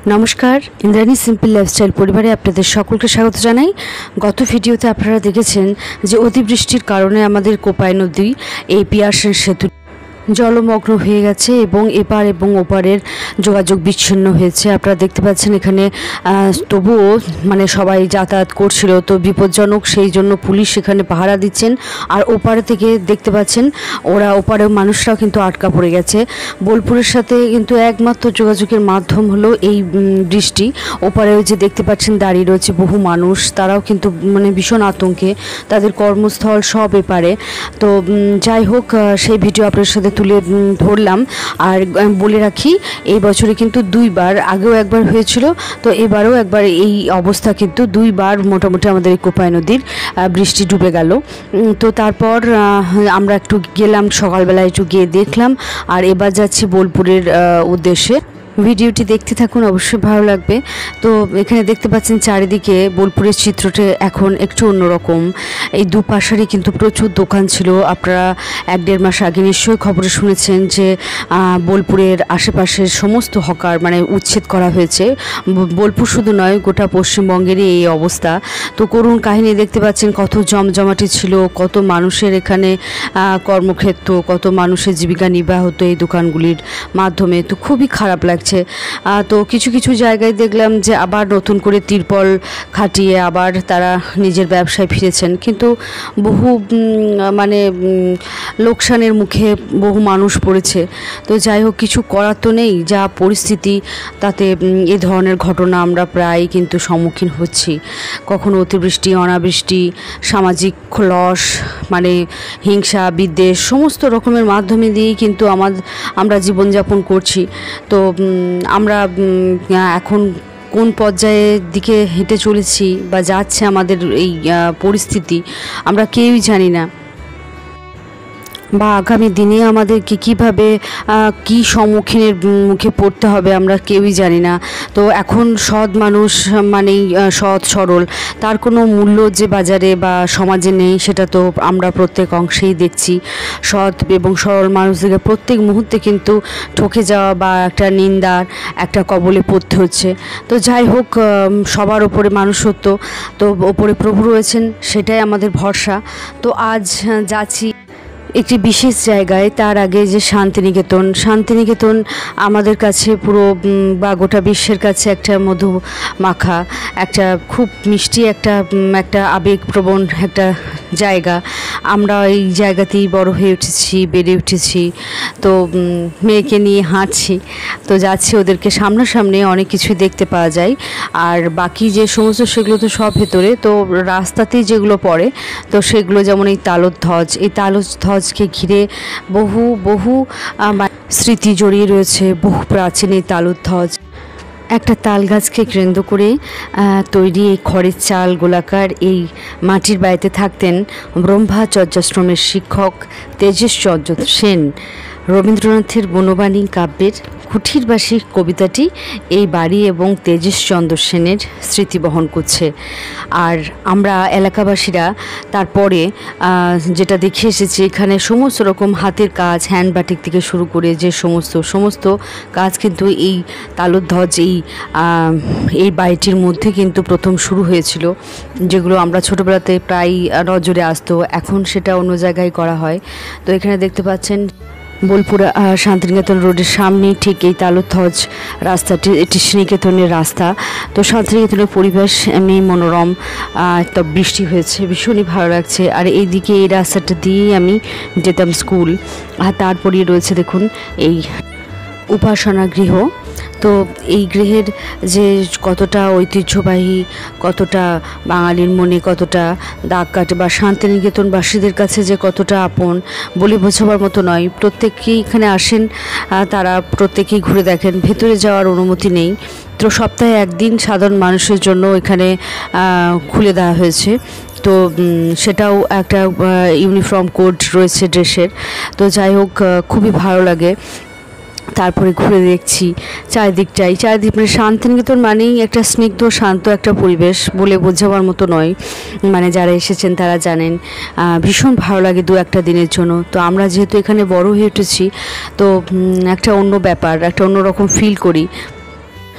নমস্কার, Indrani simple lifestyle পরিবারে আপনাদের সকলকে স্বাগত জানাই। গত ভিডিওতে আপনারা দেখেছেন যে অতিবৃষ্টির কারণে আমাদের কোপাই নদী এই পিয়ারসেন সেতু জলমগ্ন হয়ে গেছে এবং এপার এবং ওপারের যোগাযোগ বিচ্ছিন্ন হয়েছে। আপনারা দেখতে পাচ্ছেন এখানে তবুও সবাই যাতায়াত করছিল, তো বিপজ্জনক, সেই জন্য পুলিশ এখানে পাহারা দিচ্ছেন। আর ওপারে থেকে দেখতে পাচ্ছেন ওপারের মানুষরাও কিন্তু আটকা পড়ে গেছে। বোলপুরের সাথে কিন্তু একমাত্র যোগাযোগের মাধ্যম হলো এই বৃষ্টি। ওপারেও যে দেখতে পাচ্ছেন দাঁড়িয়ে রয়েছে বহু মানুষ, তারাও কিন্তু ভীষণ আতঙ্কে, তাদের কর্মস্থল সব এপারে। তো যাই হোক, সেই ভিডিও আপনার সাথে তুলে ধরলাম। আর বলে রাখি, এই বছরে কিন্তু দুইবার, আগেও একবার হয়েছিল, তো এবারও একবার এই অবস্থা, কিন্তু দুইবার মোটামুটি আমাদের এই কোপাই নদীর বৃষ্টি ডুবে গেল। তো তারপর আমরা একটু গেলাম, সকালবেলায় একটু গিয়ে দেখলাম। আর এবার যাচ্ছি বোলপুরের উদ্দেশ্যে। ভিডিওটি দেখতে থাকুন, অবশ্যই ভালো লাগবে। তো এখানে দেখতে পাচ্ছেন চারিদিকে বোলপুরের চিত্রটা এখন একটু অন্যরকম। এই দুপাশারই কিন্তু প্রচুর দোকান ছিল। আপনারা 1-1.5 মাস আগে নিশ্চয়ই খবরে শুনেছেন যে বোলপুরের আশেপাশের সমস্ত হকার উচ্ছেদ করা হয়েছে। বোলপুর শুধু নয়, গোটা পশ্চিমবঙ্গেরই এই অবস্থা। তো করুণ কাহিনী দেখতে পাচ্ছেন, কত জমজমাটি ছিল, কত মানুষের এখানে কর্মক্ষেত্র, কত মানুষের জীবিকা নির্বাহ হতো এই দোকানগুলির মাধ্যমে। তো খুবই খারাপ লাগছে। তো কিছু কিছু জায়গায় দেখলাম যে আবার নতুন করে তিরপল খাটিয়ে আবার তারা নিজের ব্যবসায় ফিরেছেন, কিন্তু বহু লোকসানের মুখে বহু মানুষ পড়েছে। তো যাই হোক, কিছু করার তো নেই, যা পরিস্থিতি তাতে এ ধরনের ঘটনা আমরা প্রায় কিন্তু সম্মুখীন হচ্ছি। কখনো অতিবৃষ্টি, অনাবৃষ্টি, সামাজিক লস, হিংসা, বিদ্বেষ, সমস্ত রকমের মাধ্যমে দিয়েই কিন্তু আমরা জীবনযাপন করছি। তো আমরা এখন কোন পর্যায়ের দিকে হেঁটে চলেছি বা যাচ্ছে আমাদের এই পরিস্থিতি, আমরা কেউই জানি না, বা আগামী দিনে আমাদেরকে কীভাবে কী সম্মুখীনের মুখে পড়তে হবে আমরা কেউই জানি না। তো এখন সৎ মানুষ সৎ সরল, তার কোনো মূল্য যে বাজারে বা সমাজে নেই, সেটা তো আমরা প্রত্যেক অংশেই দেখছি। সৎ এবং সরল মানুষদেরকে প্রত্যেক মুহূর্তে কিন্তু ঠকে যাওয়া বা একটা নিন্দার একটা কবলে পড়তে হচ্ছে। তো যাই হোক, সবার ওপরে মানুষত্ব, তো ওপরে প্রভু রয়েছেন, সেটাই আমাদের ভরসা। তো আজ যাচ্ছি একটি বিশেষ জায়গায়। তার আগে যে শান্তিনিকেতন আমাদের কাছে পুরো বা গোটা বিশ্বের কাছে একটা মধু মাখা, একটা খুব মিষ্টি একটা আবেগপ্রবণ একটা জায়গা। আমরা এই জায়গাতেই বড় হয়ে উঠেছি, বেড়ে উঠেছি। তো মেয়েকে নিয়ে হাঁটছি, তো যাচ্ছি, ওদেরকে সামনাসামনি অনেক কিছু দেখতে পাওয়া যায়। আর বাকি যে সমস্ত, সেগুলো তো সব ভেতরে, তো রাস্তাতেই যেগুলো পড়ে, তো সেগুলো যেমন এই তালধ্বজ, এই তালধ্বজকে ঘিরে বহু স্মৃতি জড়িয়ে রয়েছে। বহু প্রাচীন এই তালধ্বজ, একটা তাল গাছকে কেন্দ্র করে তৈরি এই খড়ের চাল গোলাকার এই মাটির বাড়িতে থাকতেন ব্রহ্মচর্যাশ্রমের শিক্ষক তেজেশচন্দ্র সেন। রবীন্দ্রনাথের বনবাণী কাব্যের কুঠিরবাসী কবিতাটি এই বাড়ি এবং তেজেশচন্দ্র সেনের স্মৃতি বহন করছে। আর আমরা এলাকাবাসীরা তারপরে যেটা দেখে এসেছি, এখানে সমস্ত রকম হাতের কাজ, হ্যান্ড বাটিক থেকে শুরু করে যে সমস্ত কাজ কিন্তু এই তালধ্বজ এই বাড়িটির মধ্যে কিন্তু প্রথম শুরু হয়েছিল, যেগুলো আমরা ছোটোবেলাতে প্রায় নজরে আসতো। এখন সেটা অন্য জায়গায় করা হয়। তো এখানে দেখতে পাচ্ছেন বোলপুর শান্তিনিকেতন রোডের সামনে ঠিক এই তালধ্বজ রাস্তাটি, এটি শ্রীনিকেতনের রাস্তা। তো শান্তিনিকেতনের পরিবেশ এমনি মনোরম, তো বৃষ্টি হয়েছে, ভীষণই ভালো লাগছে। আর এইদিকে এই রাস্তাটা দিয়েই আমি যেতাম স্কুল। আর তারপরেই রয়েছে দেখুন এই উপাসনা গৃহ। তো এই গৃহের যে কতটা ঐতিহ্যবাহী, কতটা বাঙালির মনে কতটা দাগ কাটে, বা শান্তিনিকেতনবাসীদের কাছে যে কতটা আপন, বলে বোঝাবার মতো নয়। প্রত্যেকেই এখানে আসেন, তারা প্রত্যেকেই ঘুরে দেখেন, ভেতরে যাওয়ার অনুমতি নেই। তো সপ্তাহে একদিন সাধারণ মানুষের জন্য এখানে খুলে দেওয়া হয়েছে। তো সেটাও একটা ইউনিফর্ম কোড রয়েছে ড্রেসের। তো যাই হোক, খুবই ভালো লাগে। তারপরে ঘুরে দেখছি চারিদিকটাই, শান্তিনিকেতন মানেই একটা স্নিগ্ধ শান্ত একটা পরিবেশ, বলে বোঝাবার মতো নয়। যারা এসেছেন তারা জানেন, ভীষণ ভালো লাগে 2-1 দিনের জন্য। তো আমরা যেহেতু এখানে বড় হয়ে উঠেছি, তো একটা অন্য ব্যাপার, একটা অন্যরকম ফিল করি।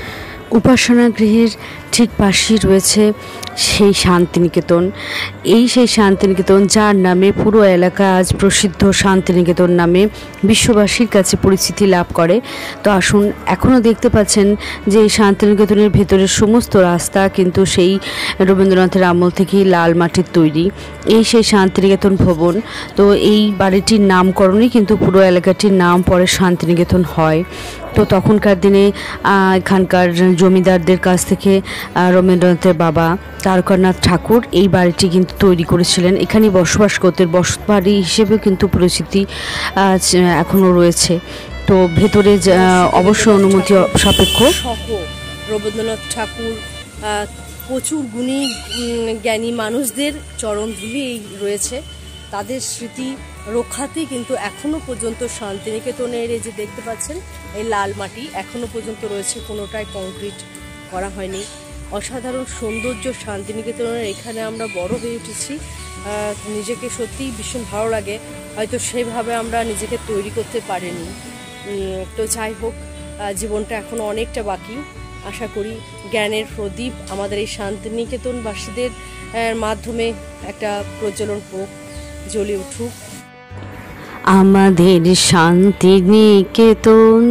উপাসনা গৃহের ঠিক পাশেই রয়েছে সেই শান্তিনিকেতন। সেই শান্তিনিকেতন যার নামে পুরো এলাকা আজ প্রসিদ্ধ শান্তিনিকেতন নামে বিশ্ববাসীর কাছে পরিচিতি লাভ করে। তো আসুন, এখনও দেখতে পাচ্ছেন যে এই শান্তিনিকেতনের ভেতরের সমস্ত রাস্তা কিন্তু সেই রবীন্দ্রনাথের আমল থেকেই লাল মাটির তৈরি। সেই শান্তিনিকেতন ভবন। তো এই বাড়িটির নামকরণেই কিন্তু পুরো এলাকাটির নাম পরে শান্তিনিকেতন হয়। তো তখনকার দিনে এখানকার জমিদারদের কাছ থেকে রবীন্দ্রনাথের বাবা তারকনাথ ঠাকুর এই বাড়িটি কিন্তু তৈরি করেছিলেন। এখানে বসবাস করতেন, বসতবাড়ি হিসেবেও কিন্তু পরিচিতি এখনও রয়েছে। তো ভেতরে অবশ্য অনুমতি সাপেক্ষ। রবীন্দ্রনাথ ঠাকুর প্রচুর গুণী জ্ঞানী মানুষদের চরণধুলি রয়েছে, তাদের স্মৃতি রক্ষাতে কিন্তু এখনো পর্যন্ত শান্তিনিকেতনের এই যে দেখতে পাচ্ছেন এই লাল মাটি এখনো পর্যন্ত রয়েছে, কোনোটাই কংক্রিট করা হয়নি। অসাধারণ সৌন্দর্য শান্তিনিকেতনের। এখানে আমরা বড় হয়ে উঠেছি, নিজেকে সত্যিই ভীষণ ভালো লাগে। হয়তো সেভাবে আমরা নিজেকে তৈরি করতে পারিনি। তো যাই হোক, জীবনটা এখনো অনেকটা বাকি। আশা করি জ্ঞানের প্রদীপ আমাদের এই শান্তিনিকেতনবাসীদের মাধ্যমে একটা প্রজ্বলন হোক, জ্বলে উঠুক। আমাদের শান্তিনিকেতন,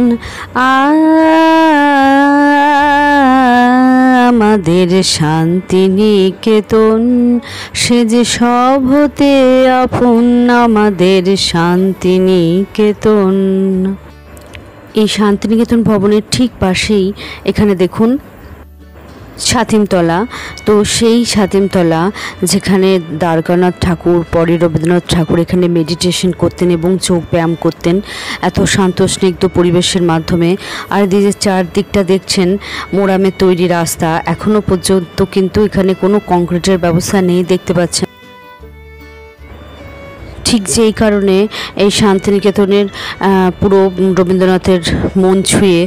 আমাদের শান্তিনিকেতন, সে যে সব হতে আপন, আমাদের শান্তিনিকেতন। এই শান্তিনিকেতন ভবনের ঠিক পাশেই এখানে দেখুন ছাতিমতলা। তো সেই ছাতিমতলা যেখানে দ্বারকানাথ ঠাকুর, পরে রবীন্দ্রনাথ ঠাকুর এখানে মেডিটেশন করতেন এবং যোগ ব্যায়াম করতেন এত শান্ত স্নিগ্ধ পরিবেশের মাধ্যমে। আর এই যে চারদিকটা দেখছেন মোরামের তৈরি রাস্তা, এখনও পর্যন্ত কিন্তু এখানে কোনো কংক্রিটের ব্যবস্থা নেই, দেখতে পাচ্ছেন। ঠিক যেই কারণে এই শান্তিনিকেতনের পুরো রবীন্দ্রনাথের মন ছুঁয়ে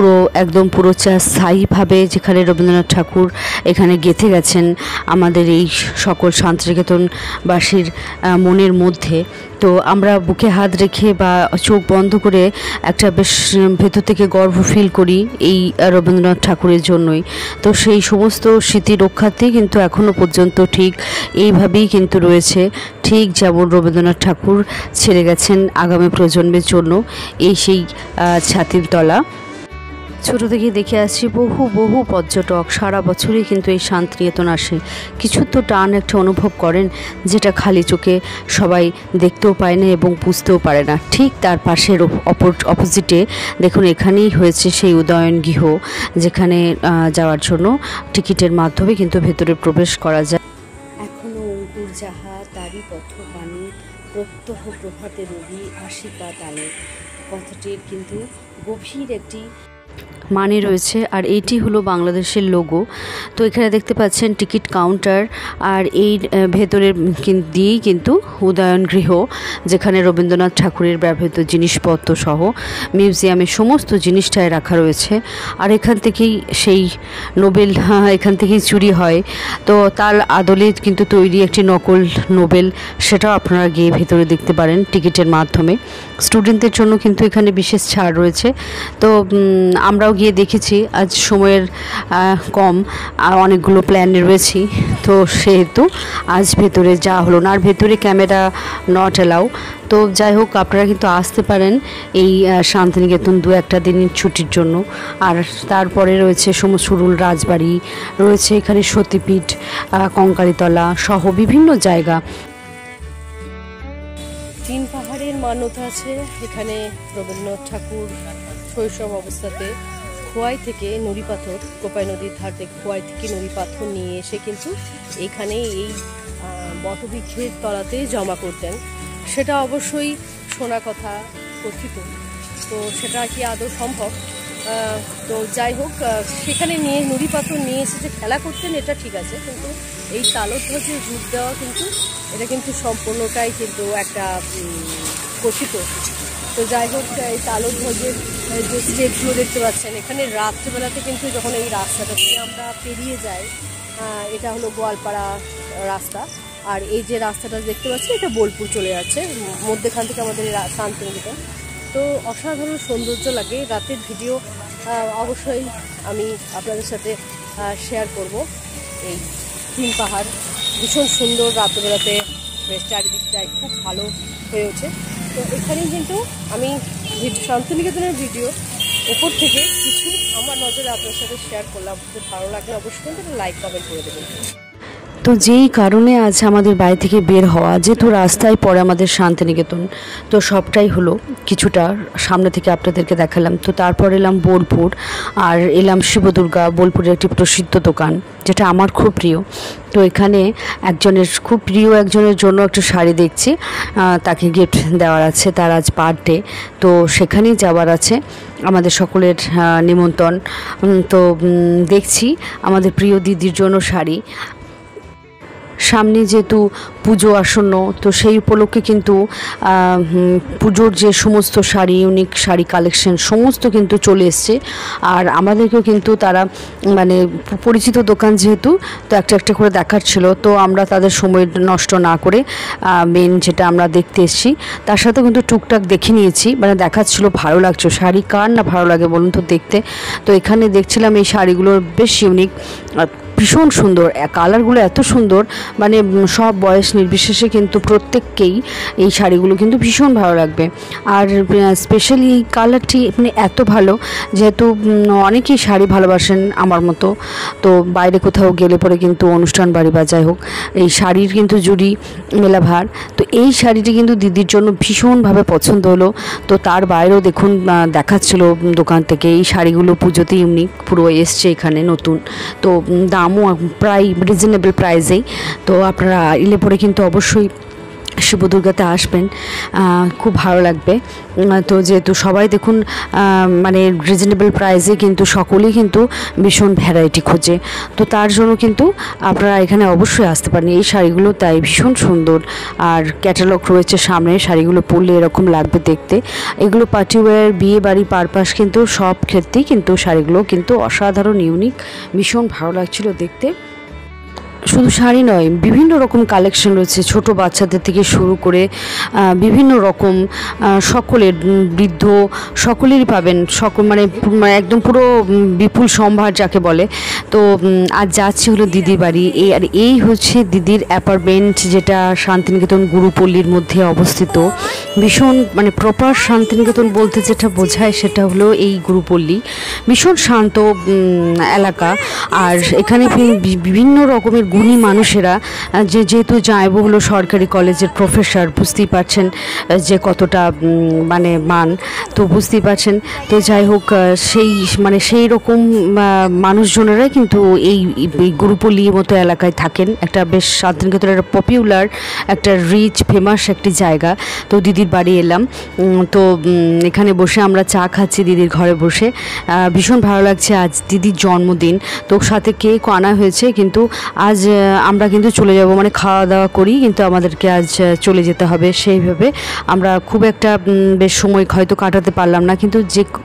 পুরো স্থায়ীভাবে যেখানে রবীন্দ্রনাথ ঠাকুর এখানে গেঁথে গেছেন আমাদের এই সকল শান্তিনিকেতনবাসীর মনের মধ্যে। তো আমরা বুকে হাত রেখে বা চোখ বন্ধ করে একটা বেশ ভেতর থেকে গর্ব ফিল করি এই রবীন্দ্রনাথ ঠাকুরের জন্যই। তো সেই সমস্ত স্মৃতি রক্ষার্থে কিন্তু এখনও পর্যন্ত ঠিক এইভাবেই কিন্তু রয়েছে, ঠিক যেমন রবীন্দ্রনাথ ঠাকুর ছেড়ে গেছেন আগামী প্রজন্মের জন্য সেই ছাতিমতলা। ছোটো থেকে দেখে আসছি বহু পর্যটক সারা বছরই কিন্তু এই শান্তিনিকেতন আসে। কিছু তো টান একটা অনুভব করেন যেটা খালি চোখে সবাই দেখতেও পায় না এবং বুঝতেও পারে না। ঠিক তার পাশের অপোজিটে দেখুন এখানেই হয়েছে সেই উদয়ন গৃহ, যেখানে যাওয়ার জন্য টিকিটের মাধ্যমে কিন্তু ভেতরে প্রবেশ করা যায়। এখনো অঙ্কুর যাহা তারই পথগামী, প্রত্যহ প্রভাতে রবি আশিকা তালে। কথাটির কিন্তু গভীর একটি মানে রয়েছে। আর এইটি হলো বাংলাদেশের লোগো। তো এখানে দেখতে পাচ্ছেন টিকিট কাউন্টার, আর এই ভেতরের দিয়েই কিন্তু উদয়ন গৃহ, যেখানে রবীন্দ্রনাথ ঠাকুরের ব্যবহৃত জিনিসপত্র সহ মিউজিয়ামের সমস্ত জিনিসটাই রাখা রয়েছে। আর এখান থেকেই সেই নোবেল এখান থেকেই চুরি হয়, তো তার আদলে কিন্তু তৈরি একটি নকল নোবেল, সেটাও আপনারা গিয়ে ভেতরে দেখতে পারেন টিকিটের মাধ্যমে। স্টুডেন্টদের জন্য কিন্তু এখানে বিশেষ ছাড় রয়েছে। তো আমরাও গিয়ে দেখেছি, আজ সময়ের কম আর অনেকগুলো প্ল্যানে রয়েছি, তো সেহেতু আজ ভেতরে যাওয়া হলো না। আর ভেতরে ক্যামেরা নট অ্যালাউ। তো যাই হোক, আপনারা কিন্তু আসতে পারেন এই শান্তিনিকেতন 2-1 দিনের ছুটির জন্য। আর তারপরে রয়েছে সমসুরুল রাজবাড়ি, রয়েছে এখানে সতীপীঠ, কঙ্কালীতলা সহ বিভিন্ন জায়গা। 3 পাহাড়ের মান্যতা আছে এখানে। রবীন্দ্রনাথ ঠাকুর শৈশব অবস্থাতে খোয়াই থেকে নুড়ি পাথর, কোপাই নদীর ধার থেকে খোয়াই থেকে নুড়ি পাথর নিয়ে এসে কিন্তু এখানে এই বটবৃক্ষের তলাতে জমা করতেন। সেটা অবশ্যই শোনা কথা, কথিত। তো সেটা কি আদৌ সম্ভব? তো যাই হোক, সেখানে নিয়ে নুড়ি পাথর নিয়ে এসে যে খেলা করতেন এটা ঠিক আছে, কিন্তু এই তালধ্বজের রূপ দেওয়া কিন্তু এটা কিন্তু সম্পূর্ণটাই কিন্তু একটা কথিত। তো যাই হোক, এই তালধ্বজের যে স্টেপগুলো দেখতে পাচ্ছেন এখানে রাত্রেবেলাতে কিন্তু যখন এই রাস্তাটা দিয়ে আমরা পেরিয়ে যাই, এটা হলো গোয়ালপাড়া রাস্তা, আর এই যে রাস্তাটা দেখতে পাচ্ছি এটা বোলপুর চলে যাচ্ছে, মধ্যেখান থেকে আমাদের শান্তিনিকেতন। তো অসাধারণ সৌন্দর্য লাগে। রাতের ভিডিও অবশ্যই আমি আপনাদের সাথে শেয়ার করব। এই তিন পাহাড় ভীষণ সুন্দর, রাত্রেবেলাতে বেশ চারিদিকটায় খুব ভালো হয়ে ওঠে। তো এখানেই কিন্তু আমি শান্তিনিকেতনের ভিডিও উপর থেকে কিছু আমার নজরে আপনার সাথে শেয়ার করলাম। আপনাদের ভালো লাগলে অবশ্যই কিন্তু লাইক কমেন্ট করে দেবেন। তো যেই কারণে আজ আমাদের বাড়ি থেকে বের হওয়া, যেহেতু রাস্তায় পড়ে আমাদের শান্তিনিকেতন, তো সবটাই হলো কিছুটা সামনে থেকে আপনাদেরকে দেখালাম। তো তারপর এলাম বোলপুর, আর এলাম শিবদুর্গা, বোলপুরের একটি প্রসিদ্ধ দোকান যেটা আমার খুব প্রিয়। তো এখানে খুব প্রিয় একজনের জন্য একটা শাড়ি দেখছি, তাকে গিফট দেওয়ার আছে, তার আজ বার্থডে। তো সেখানেই যাওয়ার আছে, আমাদের সকলের নিমন্ত্রণ। তো দেখছি আমাদের প্রিয় দিদির জন্য শাড়ি। সামনে যেহেতু পুজো আসন্ন, তো সেই উপলক্ষে কিন্তু পুজোর যে সমস্ত শাড়ি, ইউনিক শাড়ি কালেকশন সমস্ত কিন্তু চলে এসছে। আর আমাদেরকেও কিন্তু তারা মানে পরিচিত দোকান যেহেতু, তো একটা একটা করে দেখার ছিল। তো আমরা তাদের সময় নষ্ট না করে মেন যেটা আমরা দেখতে এসেছি তার সাথে কিন্তু টুকটাক দেখে নিয়েছি, মানে দেখাচ্ছিল, ভালো লাগছে। শাড়ি কার না ভালো লাগে বলুন তো দেখতে। তো এখানে দেখছিলাম এই শাড়িগুলোর বেশ ইউনিক, ভীষণ সুন্দর, কালারগুলো এত সুন্দর, মানে সব বয়স নির্বিশেষে কিন্তু প্রত্যেককেই এই শাড়িগুলো কিন্তু ভীষণ ভালো লাগবে। আর স্পেশালি এই কালারটি মানে এত ভালো, যেহেতু অনেকেই শাড়ি ভালোবাসেন আমার মতো। তো বাইরে কোথাও গেলে পরে কিন্তু অনুষ্ঠান বাড়ি বা যাই হোক, এই শাড়ির কিন্তু জুড়ি মেলাভার। তো এই শাড়িটি কিন্তু দিদির জন্য ভীষণভাবে পছন্দ হলো। তো তার বাইরেও দেখুন দেখাচ্ছিল দোকান থেকে এই শাড়িগুলো পুজোতে ইউনিক পুরো এসছে এখানে নতুন। তো দামও প্রায় রিজনেবল প্রাইসেই। তো আপনারা এলে পরে কিন্তু অবশ্যই শিবদুর্গাতে আসবেন, খুব ভালো লাগবে। তো যেহেতু সবাই দেখুন মানে রিজনেবল প্রাইসে কিন্তু সকলেই কিন্তু ভীষণ ভ্যারাইটি খোঁজে, তো তার জন্য কিন্তু আপনারা এখানে অবশ্যই আসতে পারেন। এই শাড়িগুলো তাই ভীষণ সুন্দর, আর ক্যাটালগ রয়েছে সামনে, শাড়িগুলো পরলে এরকম লাগবে দেখতে। এগুলো পার্টি ওয়্যার, বিয়ে বাড়ি পারপাস কিন্তু সব ক্ষেত্রেই কিন্তু শাড়িগুলো কিন্তু অসাধারণ ইউনিক, ভীষণ ভালো লাগছিল দেখতে। শুধু শাড়ি নয়, বিভিন্ন রকম কালেকশন রয়েছে, ছোট বাচ্চাদের থেকে শুরু করে বিভিন্ন রকম সকলের, বৃদ্ধ সকলেরই পাবেন, মানে একদম পুরো বিপুল সম্ভার যাকে বলে। তো আজ যাচ্ছি হলো দিদির বাড়ি, আর এই হচ্ছে দিদির অ্যাপার্টমেন্ট, যেটা শান্তিনিকেতন গুরুপল্লীর মধ্যে অবস্থিত। ভীষণ মানে প্রপার শান্তিনিকেতন বলতে যেটা বোঝায় সেটা হলো এই গুরুপল্লী, ভীষণ শান্ত এলাকা। আর এখানে বিভিন্ন রকমের গুণী মানুষেরা, যেহেতু জায়বু হলো সরকারি কলেজের প্রফেসর, বুঝতেই পারছেন যে কতটা মানে মান, তো বুঝতেই পারছেন। তো যাই হোক, সেই রকম মানুষজনেরাই কিন্তু এই গুরুপল্লীর মতো এলাকায় থাকেন। একটা বেশ শান্তিনিকেতনের একটা পপুলার, একটা রিচ ফেমাস একটি জায়গা। তো দিদির বাড়ি এলাম, তো এখানে বসে আমরা চা খাচ্ছি দিদির ঘরে বসে, ভীষণ ভালো লাগছে। আজ দিদির জন্মদিন, তো সাথে কেক আনা হয়েছে, কিন্তু আজ আমরা কিন্তু চলে যাব, মানে খাওয়া দাওয়া করি কিন্তু আমাদেরকে আজ চলে যেতে হবে। সেইভাবে আমরা খুব একটা বেশ সময় হয়তো কাটাতে পারলাম না, কিন্তু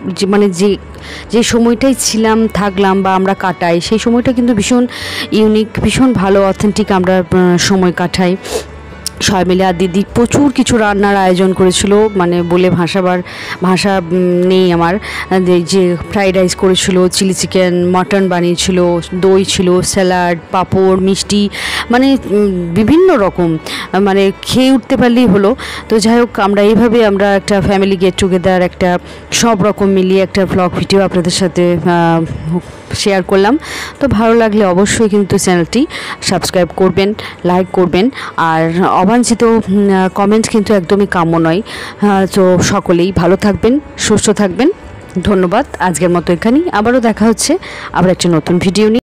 যে সময়টাই ছিলাম, থাকলাম বা আমরা কাটাই, সেই সময়টা কিন্তু ভীষণ ইউনিক, ভীষণ ভালো, অথেন্টিক আমরা সময় কাটাই সবাই মিলে। আর দিদি প্রচুর কিছু রান্নার আয়োজন করেছিল, মানে বলে ভাষা নেই আমার। যে ফ্রাইড রাইস করেছিল, চিলি চিকেন, মটন বানিয়েছিল, দই ছিল, স্যালাড, পাঁপড়, মিষ্টি, মানে বিভিন্ন রকম, মানে খেয়ে উঠতে পারলেই হলো। তো যাই হোক, আমরা একটা ফ্যামিলি গেট টুগেদার, একটা সব রকম মিলিয়ে একটা ব্লগ ভিডিও আপনাদের সাথে শেয়ার করলাম। তো ভালো লাগলে অবশ্যই কিন্তু চ্যানেলটি সাবস্ক্রাইব করবেন, লাইক করবেন, আর অবাঞ্ছিত কমেন্ট কিন্তু একদমই কাম্য নয়। তো সকলেই ভালো থাকবেন, সুস্থ থাকবেন। ধন্যবাদ। আজকের মতো এখানেই, আবারও দেখা হচ্ছে আবার একটা নতুন ভিডিও নিয়ে।